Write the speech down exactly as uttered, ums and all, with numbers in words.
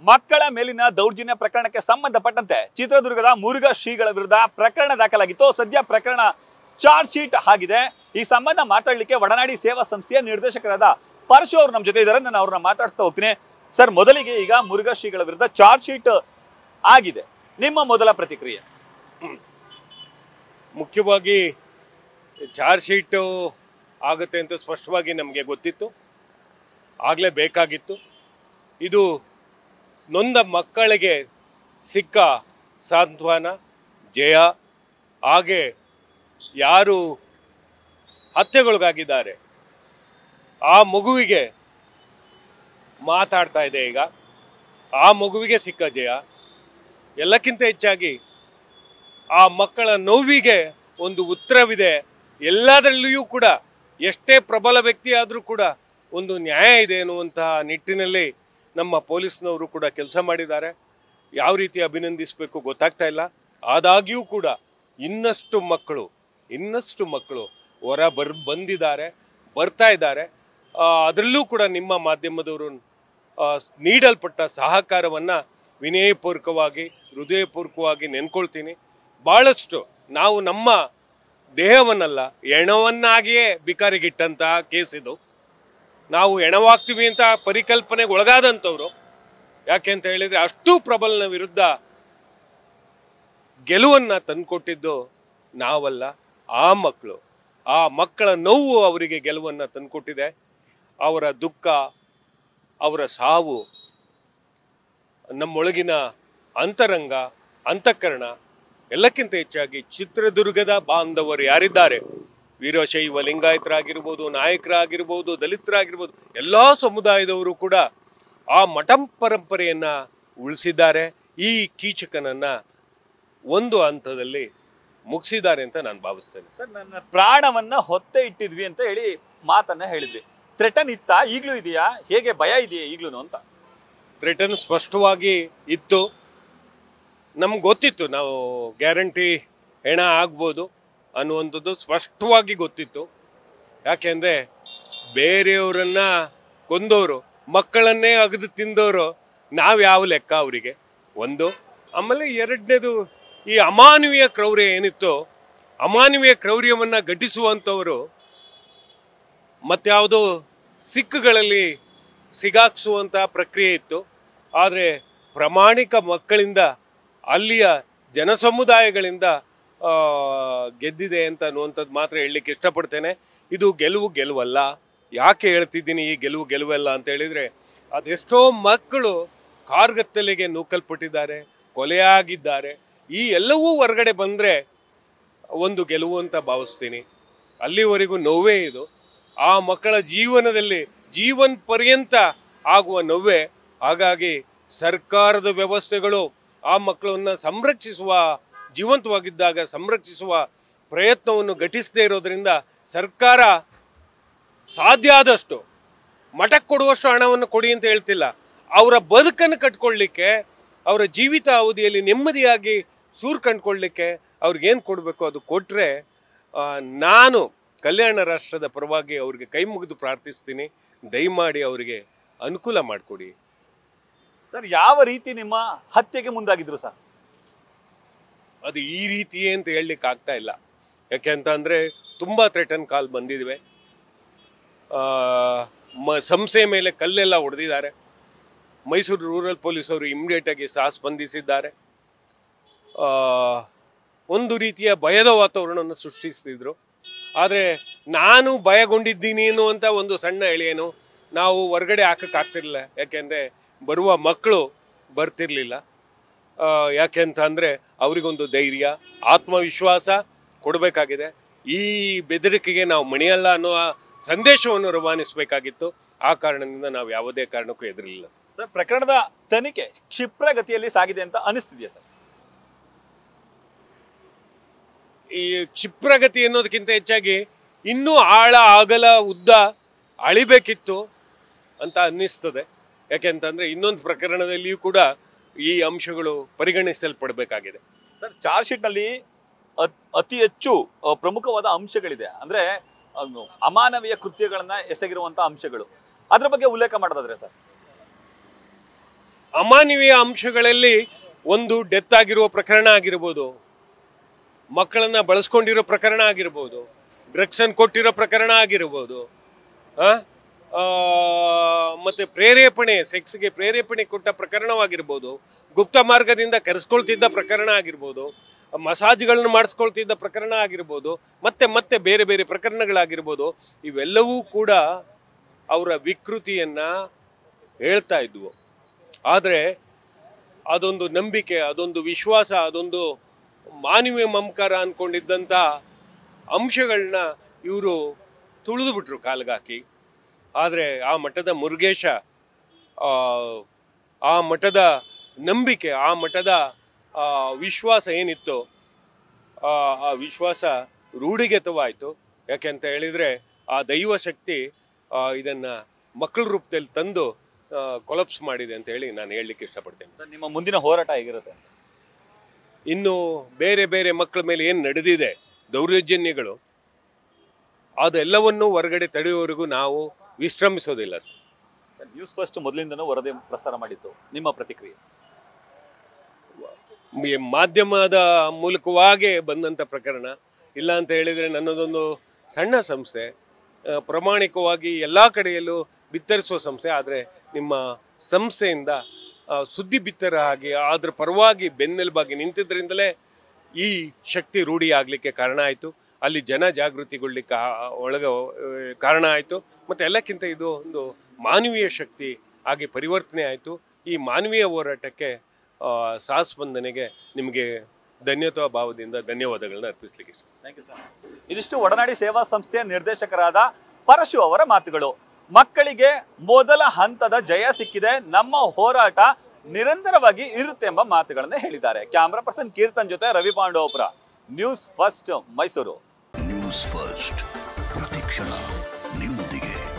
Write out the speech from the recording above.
ಮಕ್ಕಳ ಮೇಲಿನ ದೌರ್ಜನ್ಯ ಪ್ರಕರಣಕ್ಕೆ ಸಂಬಂಧಪಟ್ಟಂತೆ ಚಿತ್ರದುರ್ಗದ ಮುರುಘಾ ಶ್ರೀಗಳ ವಿರುದ್ಧ ಪ್ರಕರಣ ದಾಖಲಾಗಿತ್ತು. ಸದ್ಯ ಪ್ರಕರಣ ಚಾರ್ಜ್ ಶೀಟ್ ಆಗಿದೆ. ಈ ಸಂಬಂಧ ಮಾತಾಡಲಿಕ್ಕೆ ಒಡನಾಡಿ ಸೇವಾ ಸಂಸ್ಥೆಯ ನಿರ್ದೇಶಕರಾದ ಪರಶು ಅವರು ನಮ್ಮ ಜೊತೆ ಇದ್ದಾರೆ. ನಾನು ಅವ್ರನ್ನ ಮಾತಾಡ್ಸ್ತಾ ಹೋಗ್ತೀನಿ. ಸರ್, ಮೊದಲಿಗೆ ಈಗ ಮುರುಘಾ ಶ್ರೀಗಳ ವಿರುದ್ಧ ಚಾರ್ಜ್ ಶೀಟ್ ಆಗಿದೆ, ನಿಮ್ಮ ಮೊದಲ ಪ್ರತಿಕ್ರಿಯೆ? ಮುಖ್ಯವಾಗಿ ಚಾರ್ಜ್ ಶೀಟು ಆಗುತ್ತೆ ಅಂತ ಸ್ಪಷ್ಟವಾಗಿ ನಮಗೆ ಗೊತ್ತಿತ್ತು, ಆಗಲೇ ಬೇಕಾಗಿತ್ತು. ಇದು ನೊಂದ ಮಕ್ಕಳಿಗೆ ಸಿಕ್ಕ ಸಾಂತ್ವನ, ಜಯ. ಹಾಗೆ ಯಾರು ಹತ್ಯೆಗೊಳಗಾಗಿದ್ದಾರೆ ಆ ಮಗುವಿಗೆ ಮಾತಾಡ್ತಾ ಇದೆ ಈಗ, ಆ ಮಗುವಿಗೆ ಸಿಕ್ಕ ಜಯ. ಎಲ್ಲಕ್ಕಿಂತ ಹೆಚ್ಚಾಗಿ ಆ ಮಕ್ಕಳ ನೋವಿಗೆ ಒಂದು ಉತ್ತರವಿದೆ. ಎಲ್ಲದರಲ್ಲಿಯೂ ಕೂಡ ಎಷ್ಟೇ ಪ್ರಬಲ ವ್ಯಕ್ತಿ ಆದರೂ ಕೂಡ ಒಂದು ನ್ಯಾಯ ಇದೆ ಎನ್ನುವಂತಹ ನಿಟ್ಟಿನಲ್ಲಿ ನಮ್ಮ ಪೊಲೀಸ್ನವರು ಕೂಡ ಕೆಲಸ ಮಾಡಿದ್ದಾರೆ. ಯಾವ ರೀತಿ ಅಭಿನಂದಿಸಬೇಕು ಗೊತ್ತಾಗ್ತಾ ಇಲ್ಲ. ಆದಾಗ್ಯೂ ಕೂಡ ಇನ್ನಷ್ಟು ಮಕ್ಕಳು ಇನ್ನಷ್ಟು ಮಕ್ಕಳು ಹೊರ ಬರ್ ಬಂದಿದ್ದಾರೆ, ಬರ್ತಾ ಇದ್ದಾರೆ. ಅದರಲ್ಲೂ ಕೂಡ ನಿಮ್ಮ ಮಾಧ್ಯಮದವರು ನೀಡಲ್ಪಟ್ಟ ಸಹಕಾರವನ್ನು ವಿನಯಪೂರ್ವಕವಾಗಿ, ಹೃದಯಪೂರ್ವಕವಾಗಿ ನೆನ್ಕೊಳ್ತೀನಿ. ಭಾಳಷ್ಟು ನಾವು ನಮ್ಮ ದೇಹವನ್ನಲ್ಲ ಹೆಣವನ್ನಾಗಿಯೇ ಬಿಕಾರಿಗಿಟ್ಟಂತಹ ಕೇಸ್ ಇದು. ನಾವು ಹೆಣವಾಗ್ತೀವಿ ಅಂತ ಪರಿಕಲ್ಪನೆಗೆ ಒಳಗಾದಂಥವ್ರು. ಯಾಕೆ ಅಂತ ಹೇಳಿದರೆ ಅಷ್ಟು ಪ್ರಬಲನ ವಿರುದ್ಧ ಗೆಲುವನ್ನು ತಂದುಕೊಟ್ಟಿದ್ದು ನಾವಲ್ಲ, ಆ ಮಕ್ಕಳು. ಆ ಮಕ್ಕಳ ನೋವು ಅವರಿಗೆ ಗೆಲುವನ್ನು ತಂದುಕೊಟ್ಟಿದೆ. ಅವರ ದುಃಖ, ಅವರ ಸಾವು ನಮ್ಮೊಳಗಿನ ಅಂತರಂಗ, ಅಂತಃಕರಣ, ಎಲ್ಲಕ್ಕಿಂತ ಹೆಚ್ಚಾಗಿ ಚಿತ್ರದುರ್ಗದ ಬಾಂಧವರು ಯಾರಿದ್ದಾರೆ, ವೀರಶೈವ ಲಿಂಗಾಯತರಾಗಿರ್ಬೋದು, ನಾಯಕರಾಗಿರ್ಬೋದು, ದಲಿತರಾಗಿರ್ಬೋದು, ಎಲ್ಲ ಸಮುದಾಯದವರು ಕೂಡ ಆ ಮಠ ಪರಂಪರೆಯನ್ನು ಉಳಿಸಿದ್ದಾರೆ. ಈ ಕೀಚಕನನ್ನ ಒಂದು ಹಂತದಲ್ಲಿ ಮುಗಿಸಿದ್ದಾರೆ ಅಂತ ನಾನು ಭಾವಿಸ್ತೇನೆ. ಸರ್, ನನ್ನ ಪ್ರಾಣವನ್ನ ಹೊತ್ತೆ ಇಟ್ಟಿದ್ವಿ ಅಂತ ಹೇಳಿ ಮಾತನ್ನ ಹೇಳಿದ್ವಿ. ಥ್ರೆಟನ್ ಇತ್ತ, ಈಗಲೂ ಇದೆಯಾ? ಹೇಗೆ, ಭಯ ಇದೆಯಾ ಈಗಲೂ ಅಂತ? ಥ್ರೆಟನ್ ಸ್ಪಷ್ಟವಾಗಿ ಇತ್ತು. ನಮ್ಗೆ ಗೊತ್ತಿತ್ತು ನಾವು ಗ್ಯಾರಂಟಿ ಹೆಣ ಆಗ್ಬೋದು ಅನ್ನುವಂಥದ್ದು ಸ್ಪಷ್ಟವಾಗಿ ಗೊತ್ತಿತ್ತು. ಯಾಕೆಂದರೆ ಬೇರೆಯವರನ್ನ ಕೊಂದವರು, ಮಕ್ಕಳನ್ನೇ ಅಗದು ತಿಂದವರು ನಾವು ಯಾವ ಲೆಕ್ಕ ಅವರಿಗೆ? ಒಂದು. ಆಮೇಲೆ ಎರಡನೇದು, ಈ ಅಮಾನವೀಯ ಕ್ರೌರ್ಯ ಏನಿತ್ತು, ಅಮಾನವೀಯ ಕ್ರೌರ್ಯವನ್ನು ಘಟಿಸುವಂಥವರು ಮತ್ಯಾವುದೋ ಸಿಕ್ಕುಗಳಲ್ಲಿ ಸಿಗಾಕ್ಸುವಂಥ ಪ್ರಕ್ರಿಯೆ ಇತ್ತು. ಆದರೆ ಪ್ರಾಮಾಣಿಕ ಮಕ್ಕಳಿಂದ, ಅಲ್ಲಿಯ ಜನಸಮುದಾಯಗಳಿಂದ ಗೆದ್ದಿದೆ ಅಂತ ಅನ್ನುವಂಥದ್ದು ಮಾತ್ರ ಹೇಳಲಿಕ್ಕೆ ಇಷ್ಟಪಡ್ತೇನೆ. ಇದು ಗೆಲುವು ಗೆಲುವಲ್ಲ. ಯಾಕೆ ಹೇಳ್ತಿದ್ದೀನಿ ಈ ಗೆಲುವು ಗೆಲುವಲ್ಲ ಅಂತ ಹೇಳಿದರೆ, ಅದೆಷ್ಟೋ ಮಕ್ಕಳು ಕಾರ್ಗತ್ತಲೆಗೆ ನೂಕಲ್ಪಟ್ಟಿದ್ದಾರೆ, ಕೊಲೆಯಾಗಿದ್ದಾರೆ. ಈ ಎಲ್ಲವೂ ಹೊರಗಡೆ ಬಂದರೆ ಒಂದು ಗೆಲುವು ಅಂತ ಭಾವಿಸ್ತೀನಿ. ಅಲ್ಲಿವರೆಗೂ ನೋವೇ ಇದು. ಆ ಮಕ್ಕಳ ಜೀವನದಲ್ಲಿ ಜೀವನ ಪರ್ಯಂತ ಆಗುವ ನೋವೇ. ಹಾಗಾಗಿ ಸರ್ಕಾರದ ವ್ಯವಸ್ಥೆಗಳು ಆ ಮಕ್ಕಳನ್ನು ಸಂರಕ್ಷಿಸುವ, ಜೀವಂತವಾಗಿದ್ದಾಗ ಸಂರಕ್ಷಿಸುವ ಪ್ರಯತ್ನವನ್ನು ಘಟಿಸದೇ ಇರೋದ್ರಿಂದ ಸರ್ಕಾರ ಸಾಧ್ಯ ಆದಷ್ಟು ಮಠಕ್ಕೆ ಕೊಡುವಷ್ಟು ಹಣವನ್ನು ಕೊಡಿ ಅಂತ ಹೇಳ್ತಿಲ್ಲ. ಅವರ ಬದುಕನ್ನು ಕಟ್ಕೊಳ್ಳಿಕ್ಕೆ, ಅವರ ಜೀವಿತ ಅವಧಿಯಲ್ಲಿ ನೆಮ್ಮದಿಯಾಗಿ ಸೂರು ಕಂಡುಕೊಳ್ಳಿಕ್ಕೆ ಅವ್ರಿಗೇನು ಕೊಡಬೇಕು ಅದು ಕೊಟ್ಟರೆ ನಾನು ಕಲ್ಯಾಣ ರಾಷ್ಟ್ರದ ಪರವಾಗಿ ಅವರಿಗೆ ಕೈ ಮುಗಿದು ಪ್ರಾರ್ಥಿಸ್ತೀನಿ. ದಯಮಾಡಿ ಅವರಿಗೆ ಅನುಕೂಲ ಮಾಡಿಕೊಡಿ. ಸರ್, ಯಾವ ರೀತಿ ನಿಮ್ಮ ಹತ್ಯೆಗೆ ಮುಂದಾಗಿದ್ರು ಸರ್? ಅದು ಈ ರೀತಿಯೇ ಅಂತ ಹೇಳಲಿಕ್ಕೆ ಆಗ್ತಾ ಇಲ್ಲ. ಯಾಕೆ ಅಂತ ಅಂದರೆ ತುಂಬ ಥ್ರೆಟನ್ ಕಾಲ್ ಬಂದಿದ್ವೆ. ಮ ಸಂಸ್ಥೆ ಮೇಲೆ ಕಲ್ಲೆಲ್ಲ ಹೊಡೆದಿದ್ದಾರೆ. ಮೈಸೂರು ರೂರಲ್ ಪೊಲೀಸವರು ಇಮಿಡಿಯೇಟಾಗಿ ಸಹ ಸ್ಪಂದಿಸಿದ್ದಾರೆ. ಒಂದು ರೀತಿಯ ಭಯದ ವಾತಾವರಣವನ್ನು ಸೃಷ್ಟಿಸ್ತಿದ್ರು. ಆದರೆ ನಾನು ಭಯಗೊಂಡಿದ್ದೀನಿ ಅನ್ನುವಂಥ ಒಂದು ಸಣ್ಣ ಎಳೆಯನ್ನು ನಾವು ಹೊರಗಡೆ ಹಾಕೋಕ್ಕಾಗ್ತಿರ್ಲಿಲ್ಲ. ಯಾಕೆಂದರೆ ಬರುವ ಮಕ್ಕಳು ಬರ್ತಿರ್ಲಿಲ್ಲ. ಯಾಕೆ ಅಂತ ಅಂದರೆ ಅವರಿಗೊಂದು ಧೈರ್ಯ, ಆತ್ಮವಿಶ್ವಾಸ ಕೊಡಬೇಕಾಗಿದೆ. ಈ ಬೆದರಿಕೆಗೆ ನಾವು ಮಣಿಯಲ್ಲ ಅನ್ನೋ ಸಂದೇಶವನ್ನು ರವಾನಿಸಬೇಕಾಗಿತ್ತು. ಆ ಕಾರಣದಿಂದ ನಾವು ಯಾವುದೇ ಕಾರಣಕ್ಕೂ ಎದುರಿಲ್ಲ ಸರ್. ಪ್ರಕರಣದ ತನಿಖೆ ಕ್ಷಿಪ್ರಗತಿಯಲ್ಲಿ ಸಾಗಿದೆ ಅಂತ ಅನಿಸ್ತಿದೆಯಾ ಸರ್? ಈ ಕ್ಷಿಪ್ರಗತಿ ಅನ್ನೋದಕ್ಕಿಂತ ಹೆಚ್ಚಾಗಿ ಇನ್ನೂ ಆಳ, ಅಗಲ, ಉದ್ದ ಅಳಿಬೇಕಿತ್ತು ಅಂತ ಅನ್ನಿಸ್ತದೆ. ಯಾಕೆಂತಂದ್ರೆ ಇನ್ನೊಂದು ಪ್ರಕರಣದಲ್ಲಿಯೂ ಕೂಡ ಈ ಅಂಶಗಳು ಪರಿಗಣಿಸಲ್ಪಡಬೇಕಾಗಿದೆ. ಸರ್, ಚಾರ್ಜ್ ಶೀಟ್ ನಲ್ಲಿ ಅತಿ ಹೆಚ್ಚು ಪ್ರಮುಖವಾದ ಅಂಶಗಳಿದೆ. ಅಂದ್ರೆ ಅಮಾನವೀಯ ಕೃತ್ಯಗಳನ್ನ ಎಸಗಿರುವಂತಹ ಅಂಶಗಳು, ಅದ್ರ ಬಗ್ಗೆ ಉಲ್ಲೇಖ ಮಾಡೋದಾದ್ರೆ ಸರ್? ಅಮಾನವೀಯ ಅಂಶಗಳಲ್ಲಿ ಒಂದು ಡೆತ್ ಆಗಿರುವ ಪ್ರಕರಣ ಆಗಿರ್ಬೋದು, ಮಕ್ಕಳನ್ನ ಬಳಸ್ಕೊಂಡಿರೋ ಪ್ರಕರಣ ಆಗಿರ್ಬೋದು, ಡ್ರಗ್ಸ್ ಅನ್ನು ಕೊಟ್ಟಿರೋ ಪ್ರಕರಣ ಆಗಿರ್ಬೋದು, ಮತ್ತೆ ಪ್ರೇರೇಪಣೆ ಸೆಕ್ಸ್ಗೆ ಪ್ರೇರೇಪಣೆ ಕೊಟ್ಟ ಪ್ರಕರಣವಾಗಿರ್ಬೋದು, ಗುಪ್ತ ಮಾರ್ಗದಿಂದ ಕರೆಸ್ಕೊಳ್ತಿದ್ದ ಪ್ರಕರಣ ಆಗಿರ್ಬೋದು, ಮಸಾಜ್ಗಳನ್ನು ಮಾಡಿಸ್ಕೊಳ್ತಿದ್ದ ಪ್ರಕರಣ ಆಗಿರ್ಬೋದು, ಮತ್ತೆ ಮತ್ತೆ ಬೇರೆ ಬೇರೆ ಪ್ರಕರಣಗಳಾಗಿರ್ಬೋದು, ಇವೆಲ್ಲವೂ ಕೂಡ ಅವರ ವಿಕೃತಿಯನ್ನ ಹೇಳ್ತಾ ಇದ್ವು. ಆದರೆ ಅದೊಂದು ನಂಬಿಕೆ, ಅದೊಂದು ವಿಶ್ವಾಸ, ಅದೊಂದು ಮಾನವೀಯ ಮಮಕಾರ ಅನ್ಕೊಂಡಿದ್ದಂಥ ಅಂಶಗಳನ್ನ ಇವರು ತುಳಿದು ಬಿಟ್ರು ಕಾಲ್ಗಾಕಿ. ಆದರೆ ಆ ಮಠದ ಮುರುಗೇಶ, ಆ ಮಠದ ನಂಬಿಕೆ, ಆ ಮಠದ ವಿಶ್ವಾಸ ಏನಿತ್ತು, ಆ ವಿಶ್ವಾಸ ರೂಢಿಗತವಾಯಿತು. ಯಾಕೆಂತ ಹೇಳಿದರೆ ಆ ದೈವ ಶಕ್ತಿ ಇದನ್ನ ಮಕ್ಕಳ ರೂಪದಲ್ಲಿ ತಂದು ಕೊಲಪ್ಸ್ ಮಾಡಿದೆ ಅಂತ ಹೇಳಿ ನಾನು ಹೇಳಲಿಕ್ಕೆ ಇಷ್ಟಪಡ್ತೇನೆ. ನಿಮ್ಮ ಮುಂದಿನ ಹೋರಾಟ ಹೇಗಿರುತ್ತೆ? ಇನ್ನು ಬೇರೆ ಬೇರೆ ಮಕ್ಕಳ ಮೇಲೆ ಏನು ನಡೆದಿದೆ ದೌರ್ಜನ್ಯಗಳು, ಅದೆಲ್ಲವನ್ನೂ ಹೊರಗಡೆ ತಡೆಯುವವರೆಗೂ ನಾವು ವಿಶ್ರಮಿಸೋದಿಲ್ಲ. ನ್ಯೂಸ್ ಫಸ್ಟ್ ಮೊದಲಿಂದನೂ ವರದಿ ಪ್ರಸಾರ ಮಾಡಿತ್ತು, ನಿಮ್ಮ ಪ್ರತಿಕ್ರಿಯೆ? ಮಾಧ್ಯಮದ ಮೂಲಕವಾಗೇ ಬಂದಂಥ ಪ್ರಕರಣ ಇಲ್ಲ ಅಂತ ಹೇಳಿದರೆ, ನನ್ನದೊಂದು ಸಣ್ಣ ಸಂಸ್ಥೆ, ಪ್ರಾಮಾಣಿಕವಾಗಿ ಎಲ್ಲ ಕಡೆಯಲ್ಲೂ ಬಿತ್ತರಿಸುವ ಸಂಸ್ಥೆ. ಆದರೆ ನಿಮ್ಮ ಸಂಸ್ಥೆಯಿಂದ ಸುದ್ದಿ ಬಿತ್ತರ ಆಗಿ ಅದರ ಪರವಾಗಿ ಬೆನ್ನೆಲುಬಾಗಿ ನಿಂತಿದ್ದರಿಂದಲೇ ಈ ಶಕ್ತಿ ರೂಢಿ ಆಗಲಿಕ್ಕೆ ಕಾರಣ ಆಯಿತು. ಅಲ್ಲಿ ಜನ ಜಾಗೃತಿಗೊಳ್ಳಿಕ್ಕೆ ಒಳಗ ಕಾರಣ ಆಯಿತು. ಮತ್ತು ಎಲ್ಲಕ್ಕಿಂತ ಇದು ಒಂದು ಮಾನವೀಯ ಶಕ್ತಿ ಆಗಿ ಪರಿವರ್ತನೆ ಆಯಿತು. ಈ ಮಾನವೀಯ ಹೋರಾಟಕ್ಕೆ ಸಹಸ್ಪಂದನೆಗೆ ನಿಮಗೆ ಧನ್ಯತಾ ಭಾವದಿಂದ ಧನ್ಯವಾದಗಳನ್ನ ಅರ್ಪಿಸಲಿಕ್ಕೆ ಇಷ್ಟ. Thank you sir. ಇದಿಷ್ಟು ಒಡನಾಡಿ ಸೇವಾ ಸಂಸ್ಥೆಯ ನಿರ್ದೇಶಕರಾದ ಪರಶು ಅವರ ಮಾತುಗಳು. ಮಕ್ಕಳಿಗೆ ಮೊದಲ ಹಂತದ ಜಯ ಸಿಕ್ಕಿದೆ, ನಮ್ಮ ಹೋರಾಟ ನಿರಂತರವಾಗಿ ಇರುತ್ತೆ ಎಂಬ ಮಾತುಗಳನ್ನು ಹೇಳಿದ್ದಾರೆ. ಕ್ಯಾಮ್ರಾ ಪರ್ಸನ್ ಕೀರ್ತನ್ ಜೊತೆ Ravi Pandavapura, news first Mysuru. News first ಪ್ರತಿಕ್ಷಣ ನಿಮ್ಮೊಂದಿಗೆ.